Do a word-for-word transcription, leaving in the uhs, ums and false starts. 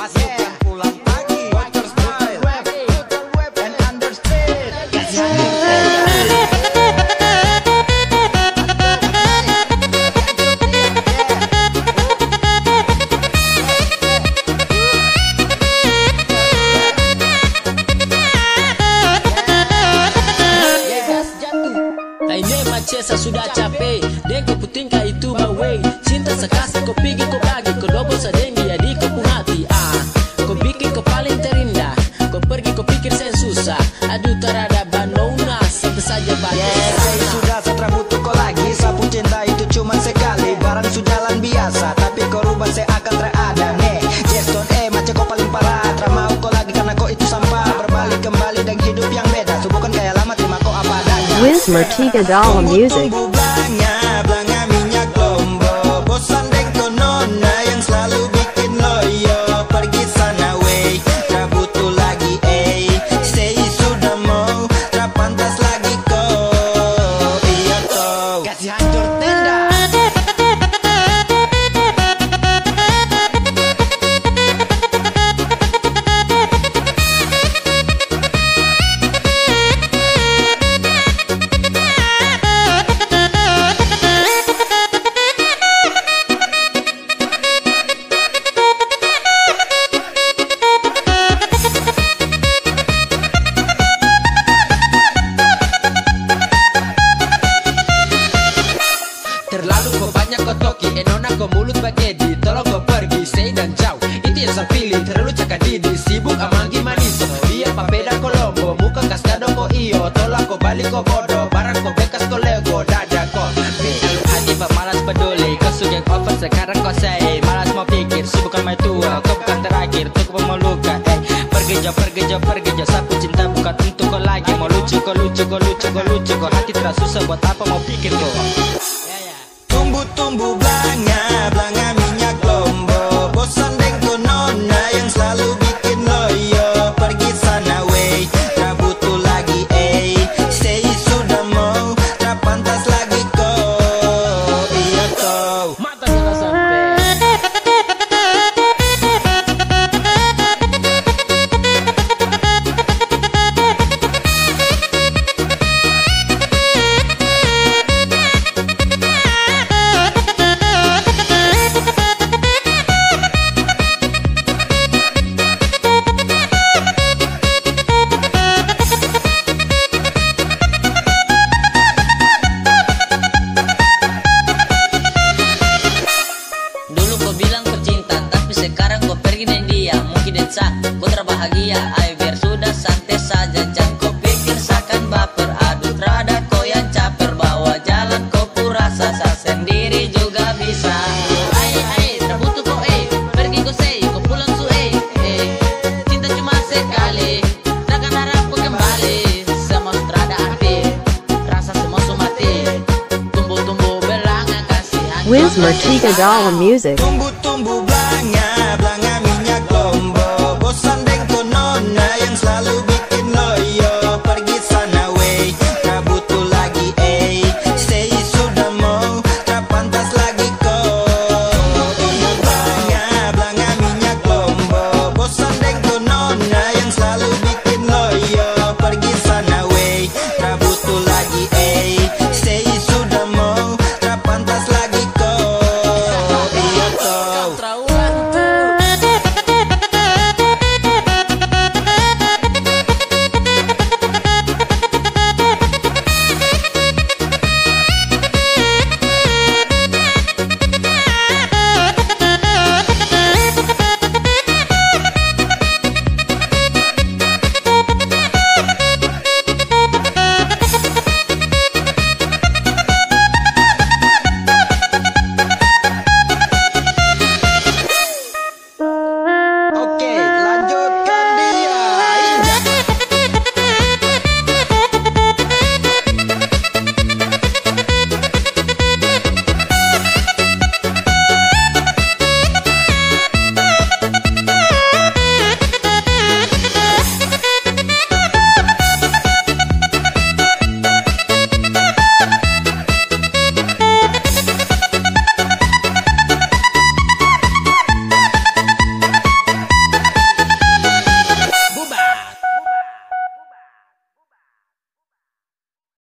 pasukan pulang pagi, water style and understand. Lainnya macesa sudah capek, deng kau putingka itu maway. Cinta sekasih kau pergi kau bagi, kau double sedenggi jadi kau pun hati. Ah, kau bikin kau paling terindah, kau pergi kau pikir saya susah. Aduh terada banona, sampai saja bagi. Yeah, saya sudah setra butuh kau lagi. Sapu cinta itu cuma sekali, barang sujalan biasa, tapi kau rubah saya akan terada. Nih, Jeston eh macam kau paling parah. Tak mau kau lagi karena kau itu sampah. Berbalik kembali dan hidup yang beda. Bukan kayak lama terima kau apa adanya. Wiz Mertiga Dalla Music. Tumbuh belanga, belanga minyak lombo. Bosan deng kau nona yang selalu bikin loyo. Pergi sana wey, tak butuh lagi eh. Say sudah mau, tak pantas lagi kau. Iya kau kasih hancur tenda. Terlalu kau banyak kau toki, enona kau mulut bagedi. Tolong kau pergi, say dan jauh. Itu yang saya pilih, terlalu cakap didi. Sibuk amangi maniso, dia papeda kolombo. Muka kasdado kau iyo, tolong kau balik kau bodoh. Barang kau bekas kau lego, dada kau Lalu hati pak malas peduli. Kau suka over sekarang kau say. Malas mau pikir, sibukan my tua. Kau bukan terakhir, tuh kau mau luka eh. Pergi jauh, pergi jauh, pergi jauh. Sapu cinta bukan untuk kau lagi. Mau lucu, kau lucu, kau lucu, kau lucu. Kau hati terasa susah, buat apa mau pikir kau. Tumbuh-tumbuh belanga, belanga minyak lombo. Bosan deng kau nona yang selalu bikin loyo. Pergi sana wey, tak butuh lagi eh. Say sudah mau, tak pantas lagi kau. Iya kau Mata jangan sampai. Dulu kau bilang kau cinta, tapi sekarang kau pergi dan dia. Mungkin dan sah, kau terbahagia. Ayo biar sudah santai saja, jangan kau pikir seakan baper. Aduh terada kau yang caper, bawa jalan kau purasa. Saya sendiri juga bisa. Ayo ayo, tak butuh kau eh. Pergi kau say, kau pulang su eh. eh. Cinta cuma sekali, takkan harap kau kembali. Semua terada arti, rasa semua sumati. Tumbuh-tumbuh belanga kasih. Wiz Mertiga Dalla Music. tumbuh-tumbuh belanga.